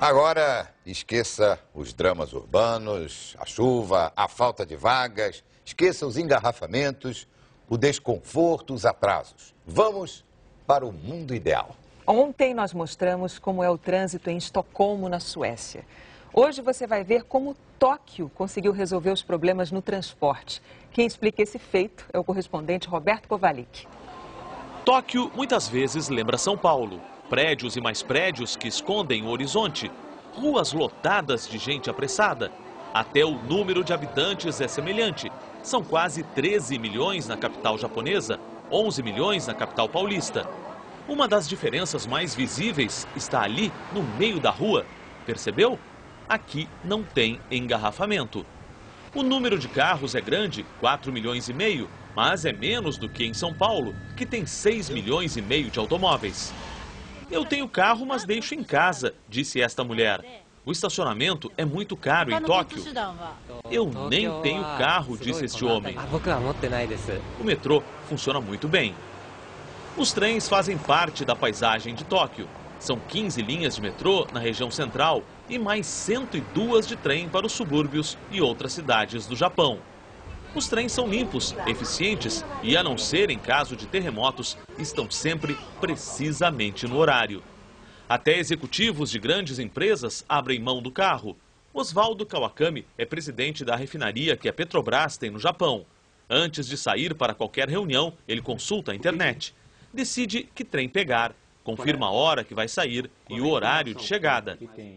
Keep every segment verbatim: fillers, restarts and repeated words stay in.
Agora, esqueça os dramas urbanos, a chuva, a falta de vagas, esqueça os engarrafamentos, o desconforto, os atrasos. Vamos para o mundo ideal. Ontem nós mostramos como é o trânsito em Estocolmo, na Suécia. Hoje você vai ver como Tóquio conseguiu resolver os problemas no transporte. Quem explica esse feito é o correspondente Roberto Kovalik. Tóquio muitas vezes lembra São Paulo. Prédios e mais prédios que escondem o horizonte. Ruas lotadas de gente apressada. Até o número de habitantes é semelhante. São quase treze milhões na capital japonesa, onze milhões na capital paulista. Uma das diferenças mais visíveis está ali, no meio da rua. Percebeu? Aqui não tem engarrafamento. O número de carros é grande, quatro milhões e meio, mas é menos do que em São Paulo, que tem seis milhões e meio de automóveis. Eu tenho carro, mas deixo em casa, disse esta mulher. O estacionamento é muito caro em Tóquio. Eu nem tenho carro, disse este homem. O metrô funciona muito bem. Os trens fazem parte da paisagem de Tóquio. São quinze linhas de metrô na região central e mais cento e duas de trem para os subúrbios e outras cidades do Japão. Os trens são limpos, eficientes e, a não ser em caso de terremotos, estão sempre precisamente no horário. Até executivos de grandes empresas abrem mão do carro. Osvaldo Kawakami é presidente da refinaria que a Petrobras tem no Japão. Antes de sair para qualquer reunião, ele consulta a internet. Decide que trem pegar, confirma a hora que vai sair e o horário de chegada.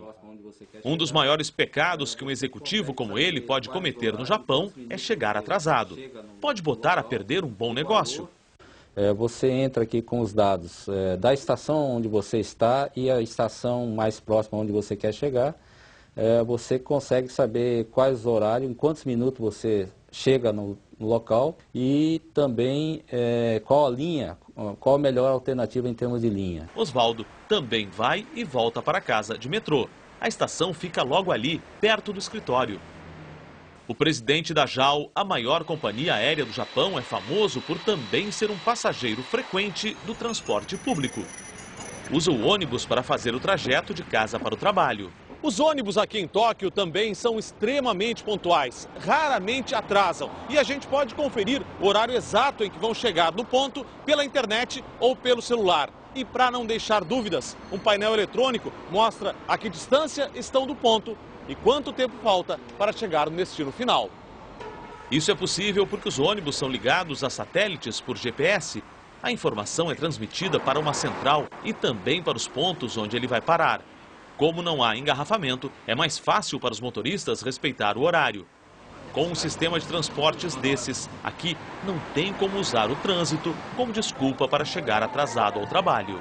Um dos maiores pecados que um executivo como ele pode cometer no Japão é chegar atrasado. Pode botar a perder um bom negócio. É, você entra aqui com os dados é, da estação onde você está e a estação mais próxima onde você quer chegar. É, você consegue saber quais os horários, em quantos minutos você chega no, no local e também é, qual a linha, qual a melhor alternativa em termos de linha. Osvaldo também vai e volta para casa de metrô. A estação fica logo ali, perto do escritório. O presidente da J A L, a maior companhia aérea do Japão, é famoso por também ser um passageiro frequente do transporte público. Usa o ônibus para fazer o trajeto de casa para o trabalho. Os ônibus aqui em Tóquio também são extremamente pontuais, raramente atrasam. E a gente pode conferir o horário exato em que vão chegar no ponto pela internet ou pelo celular. E para não deixar dúvidas, um painel eletrônico mostra a que distância estão do ponto e quanto tempo falta para chegar no destino final. Isso é possível porque os ônibus são ligados a satélites por G P S. A informação é transmitida para uma central e também para os pontos onde ele vai parar. Como não há engarrafamento, é mais fácil para os motoristas respeitar o horário. Com um sistema de transportes desses, aqui não tem como usar o trânsito como desculpa para chegar atrasado ao trabalho.